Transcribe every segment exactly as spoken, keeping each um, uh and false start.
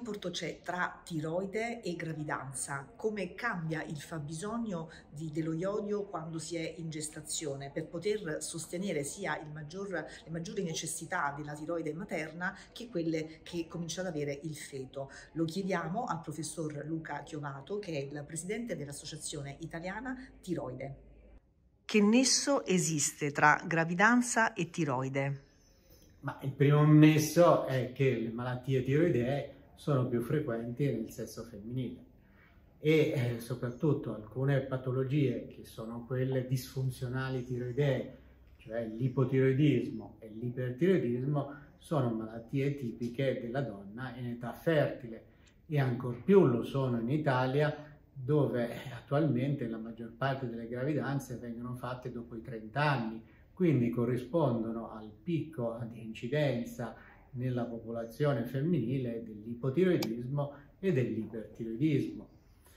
rapporto c'è tra tiroide e gravidanza? Come cambia il fabbisogno di, dello iodio quando si è in gestazione per poter sostenere sia il maggior, le maggiori necessità della tiroide materna che quelle che comincia ad avere il feto? Lo chiediamo al professor Luca Chiovato, che è il presidente dell'Associazione Italiana Tiroide. Che nesso esiste tra gravidanza e tiroide? Ma il primo nesso è che le malattie tiroidee sono più frequenti nel sesso femminile e eh, soprattutto alcune patologie che sono quelle disfunzionali tiroidee, cioè l'ipotiroidismo e l'ipertiroidismo, sono malattie tipiche della donna in età fertile e ancor più lo sono in Italia, dove attualmente la maggior parte delle gravidanze vengono fatte dopo i trenta anni. Quindi corrispondono al picco di incidenza nella popolazione femminile dell'ipotiroidismo e dell'ipertiroidismo.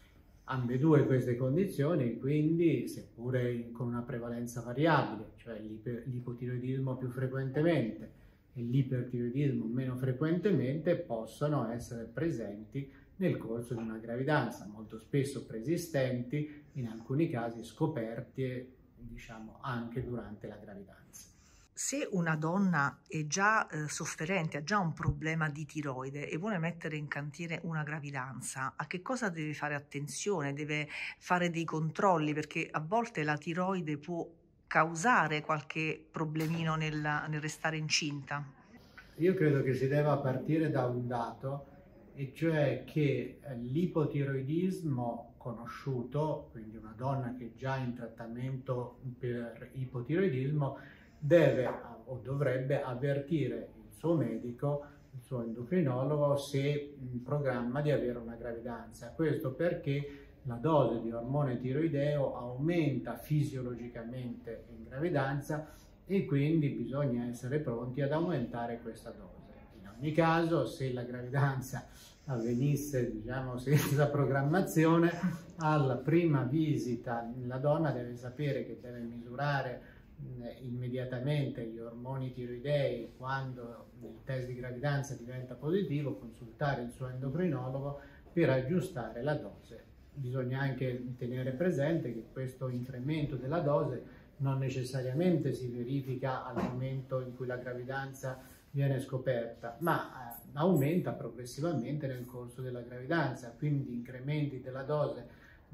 Ambedue queste condizioni, quindi, seppure con una prevalenza variabile, cioè l'ipotiroidismo più frequentemente e l'ipertiroidismo meno frequentemente, possono essere presenti nel corso di una gravidanza, molto spesso preesistenti, in alcuni casi scoperti, diciamo, anche durante la gravidanza. Se una donna è già eh, sofferente, ha già un problema di tiroide e vuole mettere in cantiere una gravidanza, a che cosa deve fare attenzione? Deve fare dei controlli, perché a volte la tiroide può causare qualche problemino nel, nel restare incinta. Io credo che si debba partire da un dato, e cioè che l'ipotiroidismo conosciuto, quindi una donna che è già in trattamento per ipotiroidismo, deve o dovrebbe avvertire il suo medico, il suo endocrinologo, se in programma di avere una gravidanza. Questo perché la dose di ormone tiroideo aumenta fisiologicamente in gravidanza e quindi bisogna essere pronti ad aumentare questa dose. In ogni caso, se la gravidanza avvenisse, diciamo, senza programmazione, alla prima visita la donna deve sapere che deve misurare immediatamente gli ormoni tiroidei quando il test di gravidanza diventa positivo, consultare il suo endocrinologo per aggiustare la dose. Bisogna anche tenere presente che questo incremento della dose non necessariamente si verifica al momento in cui la gravidanza viene scoperta, ma eh, aumenta progressivamente nel corso della gravidanza, quindi incrementi della dose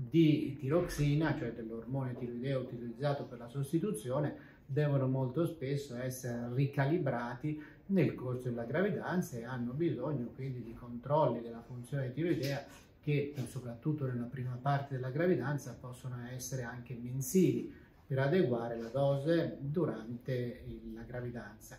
di tiroxina, cioè dell'ormone tiroideo utilizzato per la sostituzione, devono molto spesso essere ricalibrati nel corso della gravidanza e hanno bisogno quindi di controlli della funzione tiroidea che soprattutto nella prima parte della gravidanza possono essere anche mensili per adeguare la dose durante la gravidanza.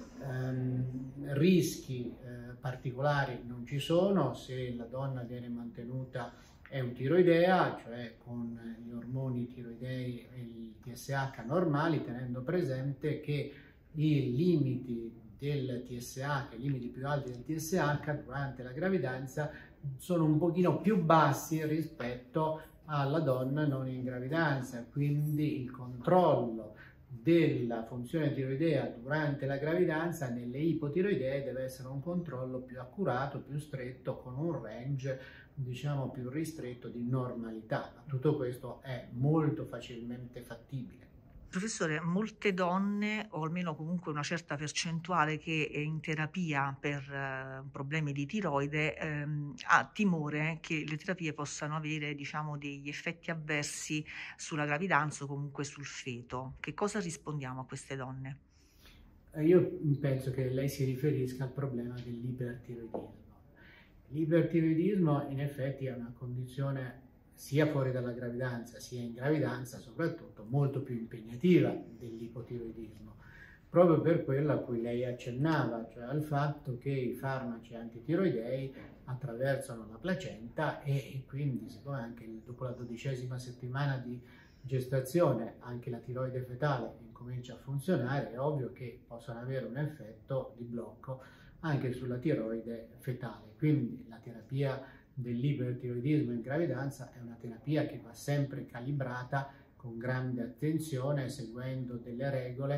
Um, rischi eh, particolari non ci sono se la donna viene mantenuta eutiroidea, cioè con gli ormoni tiroidei e il T S H normali, tenendo presente che i limiti del T S H, i limiti più alti del T S H durante la gravidanza sono un pochino più bassi rispetto alla donna non in gravidanza, quindi il controllo della funzione tiroidea durante la gravidanza nelle ipotiroidee deve essere un controllo più accurato, più stretto, con un range, diciamo, più ristretto di normalità. Tutto questo è molto facilmente fattibile. Professore, molte donne, o almeno comunque una certa percentuale che è in terapia per eh, problemi di tiroide, ehm, ha timore che le terapie possano avere, diciamo, degli effetti avversi sulla gravidanza o comunque sul feto. Che cosa rispondiamo a queste donne? Io penso che lei si riferisca al problema dell'ipertiroidismo. L'ipertiroidismo in effetti è una condizione sia fuori dalla gravidanza sia in gravidanza soprattutto molto più impegnativa dell'ipotiroidismo, proprio per quello a cui lei accennava, cioè al fatto che i farmaci antitiroidei attraversano la placenta e quindi, siccome anche dopo la dodicesima settimana di gestazione anche la tiroide fetale incomincia a funzionare, è ovvio che possono avere un effetto di blocco anche sulla tiroide fetale. Quindi la terapia dell'ipertiroidismo in gravidanza è una terapia che va sempre calibrata con grande attenzione, seguendo delle regole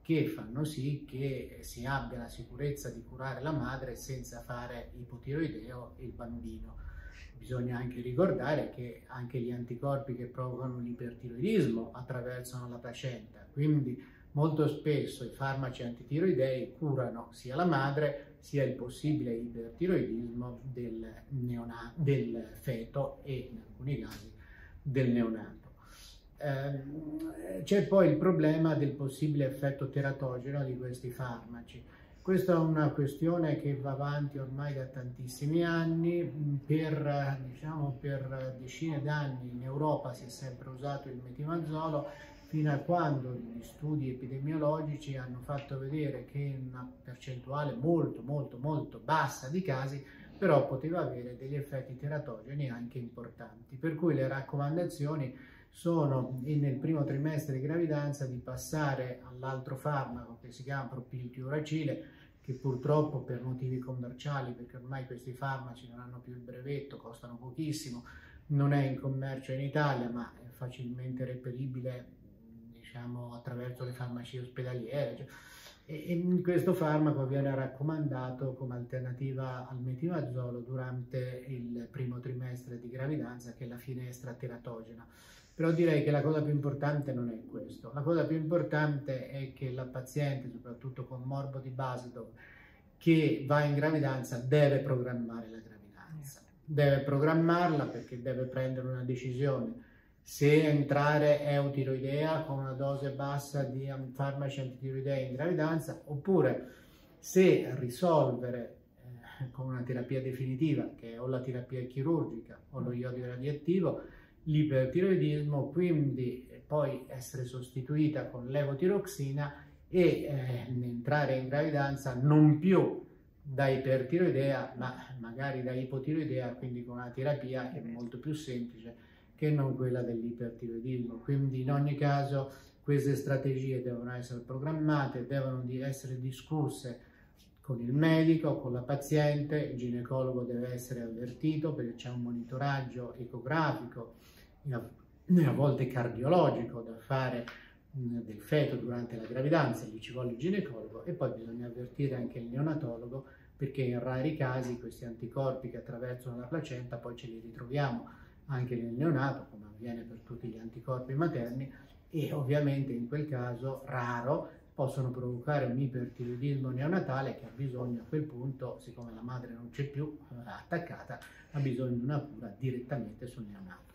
che fanno sì che si abbia la sicurezza di curare la madre senza fare ipotiroideo il bambino. Bisogna anche ricordare che anche gli anticorpi che provocano l'ipertiroidismo attraversano la placenta, quindi molto spesso i farmaci antitiroidei curano sia la madre sia il possibile ipertiroidismo del, neonato, del feto e in alcuni casi del neonato. Eh, c'è poi il problema del possibile effetto teratogeno di questi farmaci. Questa è una questione che va avanti ormai da tantissimi anni. Per, diciamo, per decine d'anni in Europa si è sempre usato il metimazolo, fino a quando gli studi epidemiologici hanno fatto vedere che in una percentuale molto molto molto bassa di casi però poteva avere degli effetti teratogeni anche importanti, per cui le raccomandazioni sono nel primo trimestre di gravidanza di passare all'altro farmaco che si chiama propiltiuracile, che purtroppo per motivi commerciali, perché ormai questi farmaci non hanno più il brevetto, costano pochissimo, non è in commercio in Italia, ma è facilmente reperibile, diciamo, attraverso le farmacie ospedaliere. Cioè, e, e questo farmaco viene raccomandato come alternativa al metimazolo durante il primo trimestre di gravidanza, che è la finestra teratogena. Però direi che la cosa più importante non è questo. La cosa più importante è che la paziente, soprattutto con morbo di Basedow, che va in gravidanza, deve programmare la gravidanza. Deve programmarla perché deve prendere una decisione. Se entrare eutiroidea con una dose bassa di farmaci antitiroidei in gravidanza, oppure se risolvere eh, con una terapia definitiva, che è o la terapia chirurgica o lo iodio radioattivo, l'ipertiroidismo, quindi poi essere sostituita con levotiroxina e eh, entrare in gravidanza non più da ipertiroidea ma magari da ipotiroidea, quindi con una terapia che è molto più semplice che non quella dell'ipertiroidismo. Quindi in ogni caso queste strategie devono essere programmate, devono essere discusse con il medico, con la paziente, il ginecologo deve essere avvertito perché c'è un monitoraggio ecografico e a volte cardiologico da fare del feto durante la gravidanza, lì ci vuole il ginecologo, e poi bisogna avvertire anche il neonatologo perché in rari casi questi anticorpi che attraversano la placenta poi ce li ritroviamo anche nel neonato, come avviene per tutti gli anticorpi materni, e ovviamente in quel caso raro possono provocare un ipertiroidismo neonatale che ha bisogno a quel punto, siccome la madre non c'è più attaccata, ha bisogno di una cura direttamente sul neonato.